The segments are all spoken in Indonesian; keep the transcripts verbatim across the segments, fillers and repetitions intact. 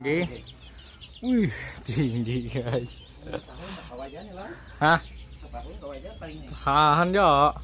Oke. Wih, tinggi guys. Hah? Tahan ya.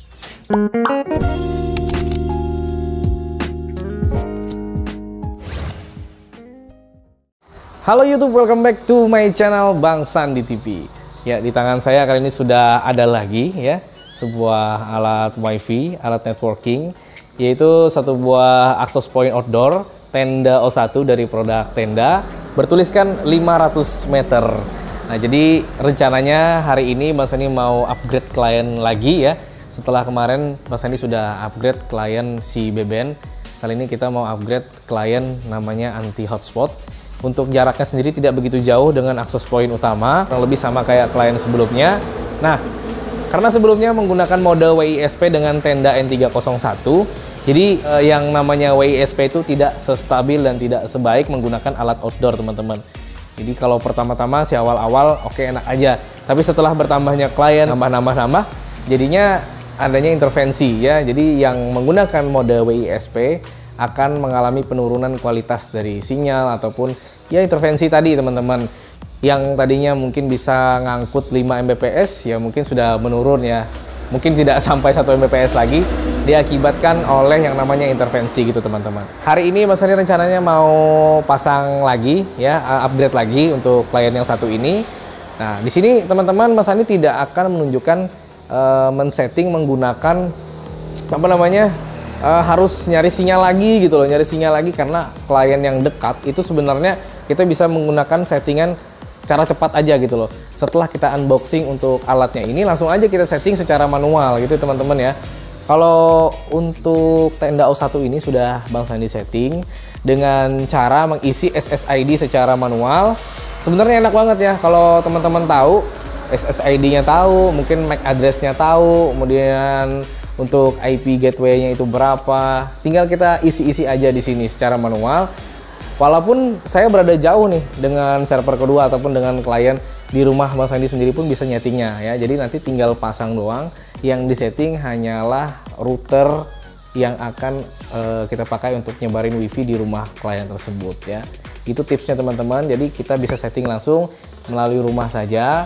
Halo YouTube, welcome back to my channel Bang Sandi T V. Ya, di tangan saya kali ini sudah ada lagi ya sebuah alat WiFi, alat networking, yaitu satu buah access point outdoor Tenda O satu dari produk Tenda, bertuliskan lima ratus meter. Nah, jadi rencananya hari ini Bang Sandi mau upgrade klien lagi ya. Setelah kemarin Bang Sandi sudah upgrade klien si Beben. Kali ini kita mau upgrade klien namanya anti hotspot. Untuk jaraknya sendiri tidak begitu jauh dengan access point utama, kurang lebih sama kayak klien sebelumnya. Nah, karena sebelumnya menggunakan mode W I S P dengan Tenda N tiga nol satu, jadi eh, yang namanya W I S P itu tidak sestabil dan tidak sebaik menggunakan alat outdoor, teman-teman. Jadi kalau pertama-tama si awal-awal oke enak aja, tapi setelah bertambahnya klien nambah-nambah-nambah, jadinya adanya intervensi ya. Jadi yang menggunakan mode W I S P akan mengalami penurunan kualitas dari sinyal ataupun ya intervensi tadi, teman-teman. Yang tadinya mungkin bisa ngangkut lima megabit per second ya mungkin sudah menurun ya. Mungkin tidak sampai satu megabit per second lagi, diakibatkan oleh yang namanya intervensi gitu, teman-teman. Hari ini Mas Sandi rencananya mau pasang lagi ya, upgrade lagi untuk klien yang satu ini. Nah, di sini teman-teman Mas Sandi tidak akan menunjukkan uh, men-setting menggunakan apa namanya? Uh, harus nyari sinyal lagi gitu loh, nyari sinyal lagi karena klien yang dekat itu sebenarnya kita bisa menggunakan settingan cara cepat aja gitu loh. Setelah kita unboxing untuk alatnya ini, langsung aja kita setting secara manual gitu teman-teman ya. Kalau untuk Tenda O satu ini sudah Bang Sandi setting dengan cara mengisi S S I D secara manual. Sebenarnya enak banget ya kalau teman-teman tahu S S I D-nya tahu, mungkin M A C address-nya tahu, kemudian untuk I P gateway-nya itu berapa, tinggal kita isi-isi aja di sini secara manual. Walaupun saya berada jauh nih dengan server kedua ataupun dengan klien di rumah Bang Sandi sendiri pun bisa nyetingnya ya. Jadi nanti tinggal pasang doang. Yang disetting hanyalah router yang akan uh, kita pakai untuk nyebarin wifi di rumah klien tersebut ya. Itu tipsnya teman-teman. Jadi kita bisa setting langsung melalui rumah saja,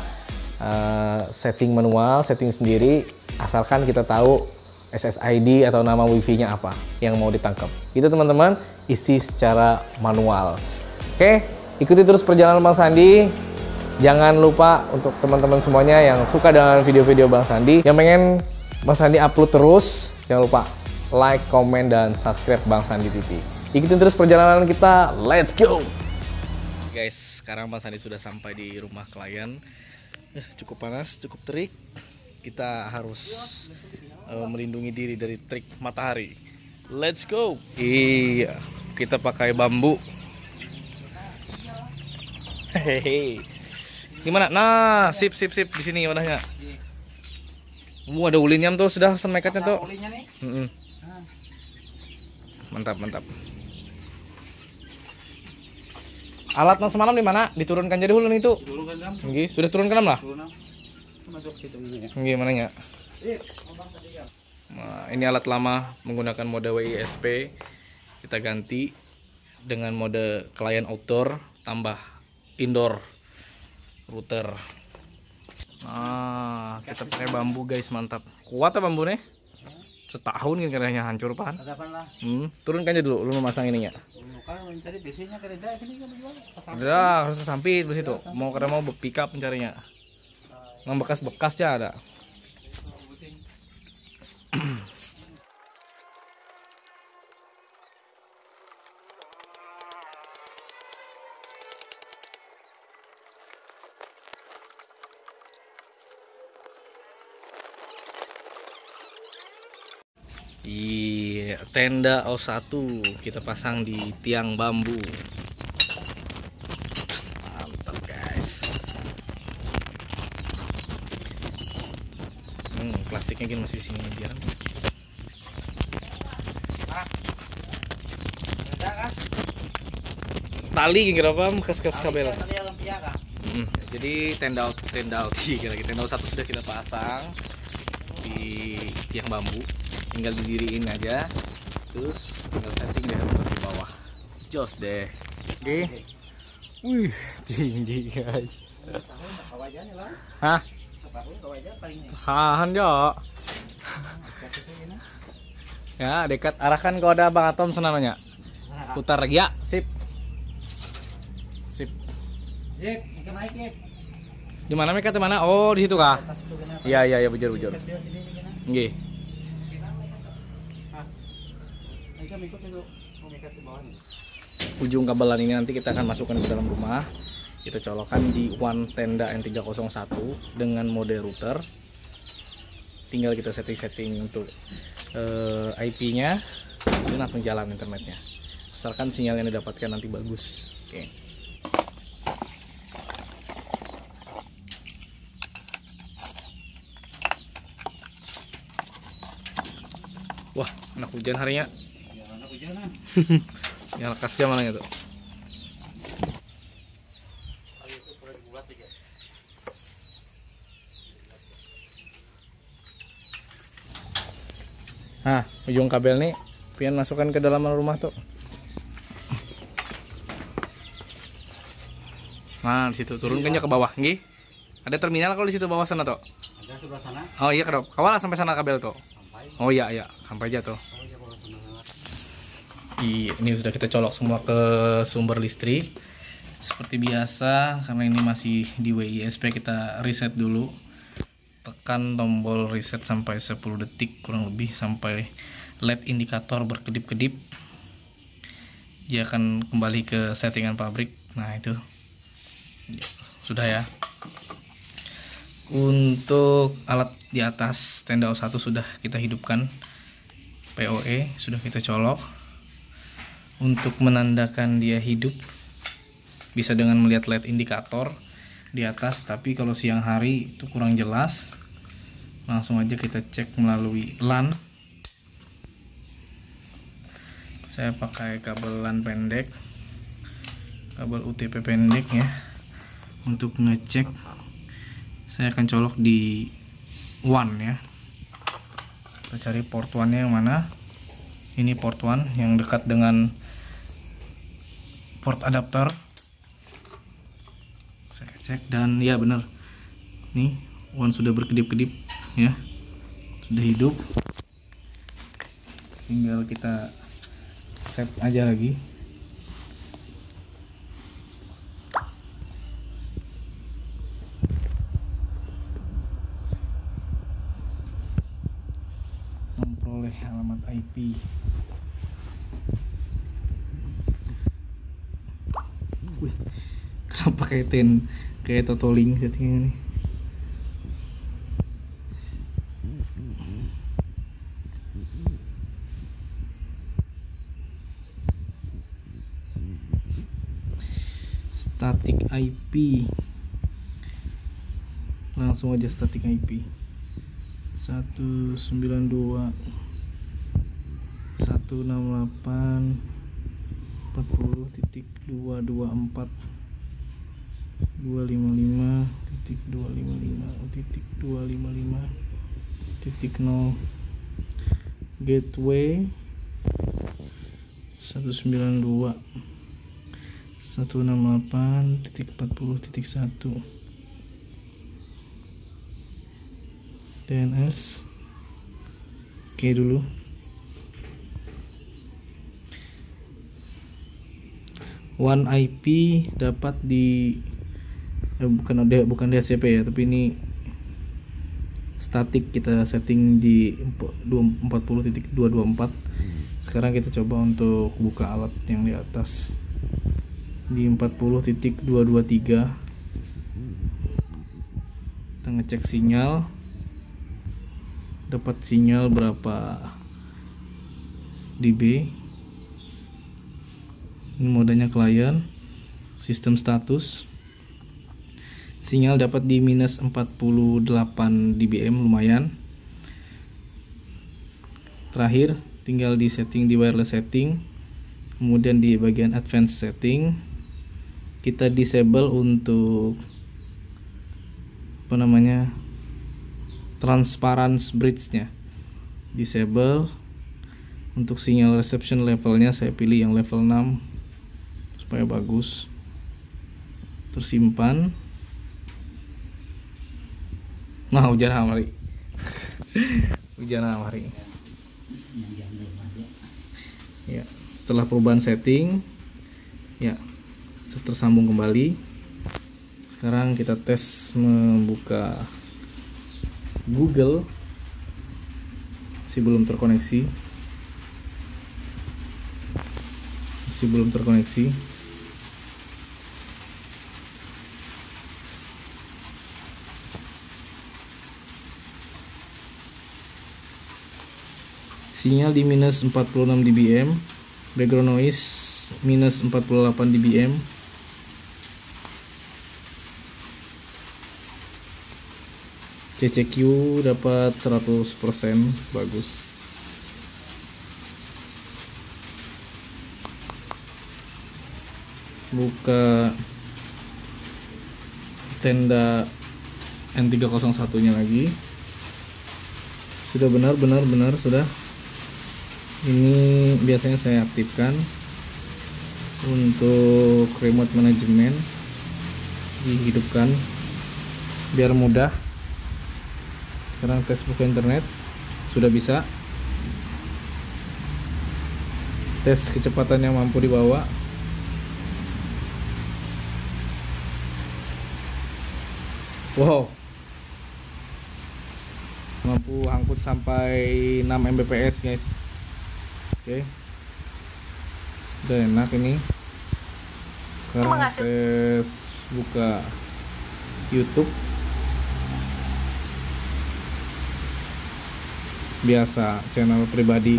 uh, setting manual, setting sendiri, asalkan kita tahu S S I D atau nama wifi-nya apa yang mau ditangkap. Itu teman-teman, isi secara manual. Oke, ikuti terus perjalanan Bang Sandi. Jangan lupa untuk teman-teman semuanya yang suka dengan video-video Bang Sandi, yang pengen Bang Sandi upload terus, jangan lupa like, komen, dan subscribe Bang Sandi T V. Ikutin terus perjalanan kita, let's go! Guys, sekarang Bang Sandi sudah sampai di rumah klien. Eh, cukup panas, cukup terik. Kita harus uh, melindungi diri dari terik matahari. Let's go. Iya, kita pakai bambu. Hehehe. Gimana? Nah, sip sip sip di sini wadahnya. Wah, ada ulinnya tuh, sudah sen mekatnya tuh. Mm -mm. Mantap mantap. Alat yang semalam di mana? Diturunkan jadi ulun itu. Nggih, sudah turun ke dalam lah. Gimana ya? Nah, ini alat lama menggunakan mode W I S P. Kita ganti dengan mode klien outdoor tambah indoor router. Nah, kita pakai bambu guys, mantap. Kuat ya bambu nih? Setahun kan katanya hancur pan. Hmm, turunkan aja dulu, lu memasang ininya. Udah, harus kesampit di situ. Mau kada mau pick up pencarinya. Yang bekas-bekasnya ada. Iya, Tenda O satu kita pasang di tiang bambu. Mantap guys. Hmm, plastiknya gini masih sini biar. Tali kira apa? Bekas-bekas kabel. Hmm, jadi tenda tenda kira tenda O satu sudah kita pasang di tiang bambu. Tinggal didiriin aja, terus tinggal setting deh untuk di bawah. Jos deh. Oke. Wih, tinggi guys. Hah? Tahan jo. Ya, dekat arahkan kalau ada Bang Atom sana nanya. Putar lagi ya, sip. Sip. Di mana mereka? Di mana? Oh, di situ kah? Iya, iya, iya, bujur, bujur. Nggih. Ujung kabelan ini nanti kita akan masukkan ke dalam rumah. Kita colokkan di WAN tenda N tiga nol satu dengan mode router. Tinggal kita setting-setting untuk uh, I P-nya, ini langsung jalan internetnya. Asalkan sinyal yang didapatkan nanti bagus. Oke. Wah, anak hujan harinya. Ya, anak hujanan. Yang lekas jam mana itu? Nah, ujung kabel nih pian masukkan ke dalam rumah tuh. Nah, di situ turunkannya ke bawah, nggih. Ada terminal kalau di situ bawah sana tuh. Ada sebelah sana. Oh iya, kedok. Kawal sampai sana kabel tuh. Sampai. Oh iya, iya, sampai aja tuh. Ini sudah kita colok semua ke sumber listrik. Seperti biasa, karena ini masih di W I S P, kita reset dulu. Tekan tombol reset sampai sepuluh detik kurang lebih, sampai L E D indikator berkedip-kedip. Dia akan kembali ke settingan pabrik. Nah, itu sudah ya. Untuk alat di atas tenda O satu sudah kita hidupkan, P O E sudah kita colok. Untuk menandakan dia hidup bisa dengan melihat L E D indikator di atas, tapi kalau siang hari itu kurang jelas. Langsung aja kita cek melalui LAN. Saya pakai kabel LAN pendek, kabel U T P pendek ya. Untuk ngecek, saya akan colok di WAN ya. Kita cari port WAN-nya yang mana. Ini port WAN yang dekat dengan port adapter. Saya cek dan ya benar. Nih, WAN sudah berkedip-kedip ya. Sudah hidup. Tinggal kita save aja lagi. Memperoleh alamat I P. Wih, kenapa kayak ten kayak totoling settingan nih? Static I P, langsung aja static I P satu sembilan dua satu enam delapan empat puluh titik dua dua empat dua lima lima titik dua lima lima titik dua lima lima titik nol. Gateway satu sembilan dua satu enam delapan titik empat puluh titik satu. D N S oke dulu. WAN I P dapat di eh, bukan ada bukan D H C P ya, tapi ini statik, kita setting di empat puluh titik dua dua empat. Sekarang kita coba untuk buka alat yang di atas di empat puluh titik dua dua tiga. Kita ngecek sinyal, dapat sinyal berapa dB. Ini modenya klien. Sistem status, sinyal dapat di minus empat puluh delapan dBm, lumayan. Terakhir tinggal di setting di wireless setting, kemudian di bagian advanced setting kita disable untuk apa namanya transparency bridge-nya, disable. Untuk sinyal reception levelnya saya pilih yang level enam supaya bagus. tersimpan. Nah, hujan hari. Hujan hari. Ya, setelah perubahan setting, ya, tersambung kembali. Sekarang kita tes membuka Google. Masih belum terkoneksi. Masih belum terkoneksi. Sinyal di minus empat puluh enam dBm, background noise minus empat puluh delapan dBm. C C Q dapat seratus persen, bagus. Buka tenda N tiga nol satu nya lagi. Sudah benar benar benar sudah. Ini biasanya saya aktifkan untuk remote management, dihidupkan biar mudah. Sekarang tes buka internet sudah bisa. Tes kecepatan yang mampu dibawa. Wow, mampu angkut sampai enam megabit per second guys. Oke, udah enak ini. Sekarang tes buka YouTube. Biasa, channel pribadi.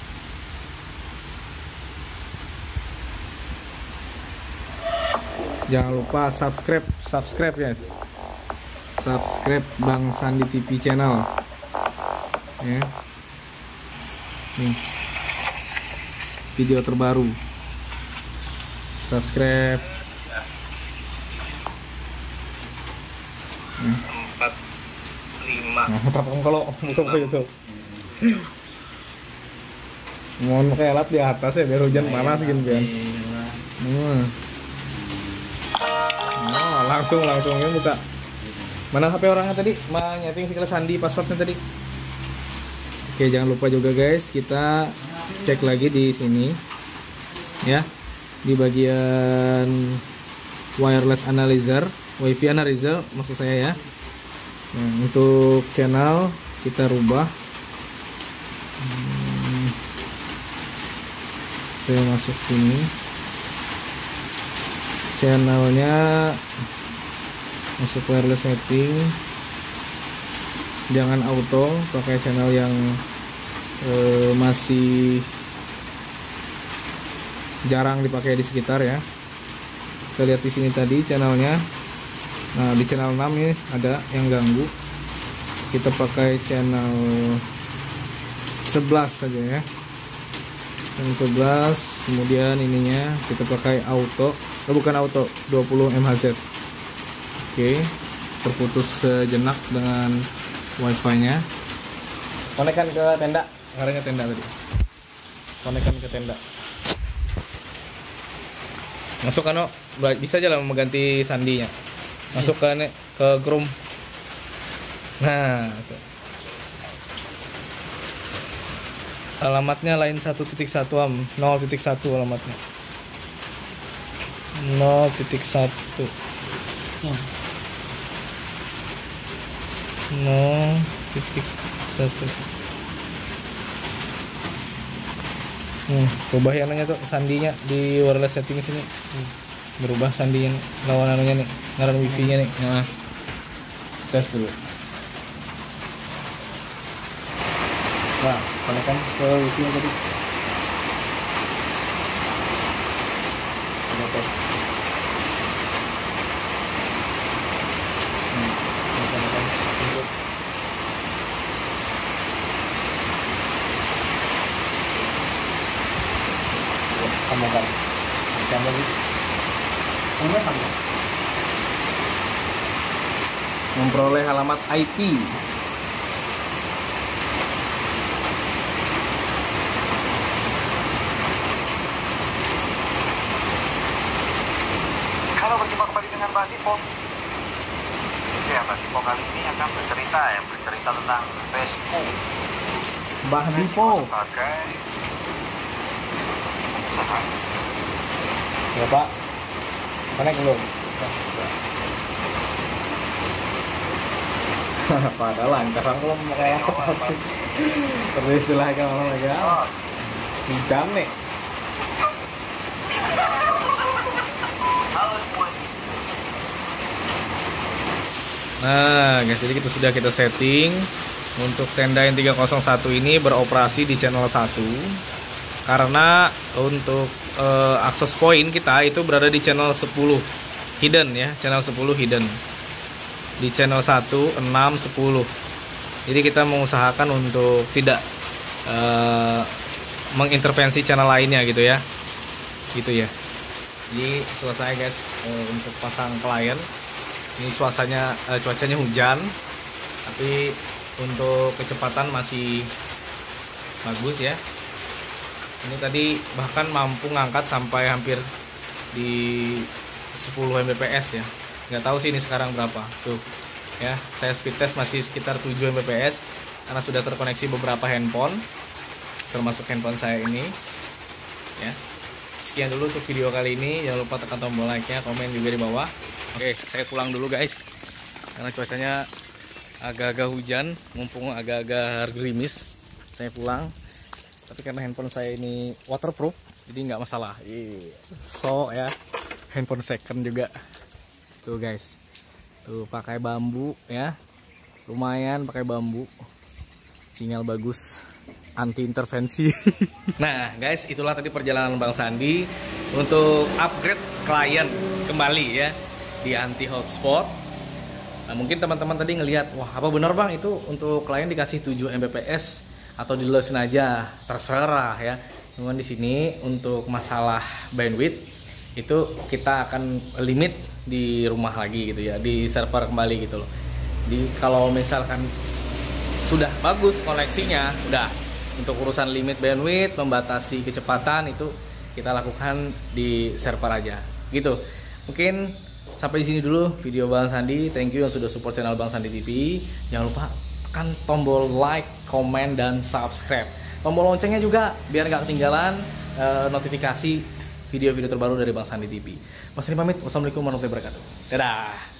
Jangan lupa subscribe, subscribe guys. Subscribe Bang Sandi T V channel. Ya. Nih. Video terbaru. Subscribe. empat lima. Nah, tapang kalau buka buka YouTube. Mohon pakai alat di atas ya biar hujan panas gitu kan. Hmm. Oh, langsung langsungnya buka. Mana H P orangnya tadi? Ma nyeting sekali Sandi passwordnya tadi. Oke, jangan lupa juga guys, kita cek lagi di sini ya, di bagian wireless analyzer, wifi analyzer maksud saya ya. Nah, untuk channel kita rubah. Hmm, saya masuk sini, channelnya masuk wireless setting, jangan auto, pakai channel yang eh, masih jarang dipakai di sekitar ya. Kita lihat di sini tadi channelnya. Nah, di channel enam ini ada yang ganggu. Kita pakai channel sebelas saja ya. Channel sebelas, kemudian ininya kita pakai auto. Oh, bukan auto, dua puluh megahertz. Oke, terputus sejenak dengan wifi-nya. Konekkan ke tenda, ngarangnya tenda tadi. Konekkan ke tenda. Masuk kan, bisa aja lah mengganti sandinya. Masuk ke ke Chrome. Nah, itu. Alamatnya lain satu titik satu am, nol titik satu alamatnya. nol titik satu. nol titik satu. Hmm, berubah ya anunya tuh sandinya di wireless setting sini. Hmm. Berubah sandinya nih, lawan anunya nih, ngaran wifi-nya nih. Nah, tes dulu. Nah, konekkan ke wifi-nya tadi. Kita tes. Hmm, konekkan untuk sambungkan. Sambung lagi. Sambung sambung. Memperoleh alamat I P. Kalau berjumpa kembali dengan Mbak Dipo. Ya, Mbak Dipo kali ini akan bercerita ya, bercerita tentang resiko. Mbak Dipo. Sebagai Ya Pak, connect belum? Padahal lancar belum kayak apa sih? Terus silahkan malam aja. Jam nih. Nah, guys, jadi kita sudah kita setting untuk tenda yang tiga nol satu ini beroperasi di channel satu. Karena untuk uh, akses point kita itu berada di channel sepuluh hidden ya, channel sepuluh hidden. Di channel satu, enam, sepuluh. Jadi kita mengusahakan untuk tidak uh, mengintervensi channel lainnya gitu ya. Gitu ya. Jadi selesai guys uh, untuk pasang klien. Ini suasananya uh, cuacanya hujan, tapi untuk kecepatan masih bagus ya. Ini tadi bahkan mampu ngangkat sampai hampir di sepuluh Mbps ya. Nggak tahu sih ini sekarang berapa tuh ya. Saya speed test masih sekitar tujuh Mbps karena sudah terkoneksi beberapa handphone, termasuk handphone saya ini ya. Sekian dulu untuk video kali ini. Jangan lupa tekan tombol like nya, komen juga di bawah. Oke, saya pulang dulu guys karena cuacanya agak-agak hujan, mumpung agak-agak gerimis. Saya pulang, tapi karena handphone saya ini waterproof jadi nggak masalah. So ya, handphone second juga tuh guys, tuh pakai bambu ya, lumayan pakai bambu, sinyal bagus, anti intervensi. Nah guys, itulah tadi perjalanan Bang Sandi untuk upgrade klien kembali ya di anti hotspot. Nah, mungkin teman-teman tadi ngelihat, wah apa benar Bang itu untuk klien dikasih tujuh Mbps atau dilesin aja, terserah ya. Cuman di sini untuk masalah bandwidth itu kita akan limit di rumah lagi gitu ya, di server kembali gitu loh. Di kalau misalkan sudah bagus koneksinya, udah untuk urusan limit bandwidth, membatasi kecepatan itu kita lakukan di server aja gitu. Mungkin sampai di sini dulu video Bang Sandi. Thank you yang sudah support channel Bang Sandi T V. Jangan lupa tekan tombol like, komen, dan subscribe. Tombol loncengnya juga biar nggak ketinggalan uh, notifikasi video-video terbaru dari Bang Sandi T V. Mas Sandi pamit. Wassalamualaikum warahmatullahi wabarakatuh. Dadah.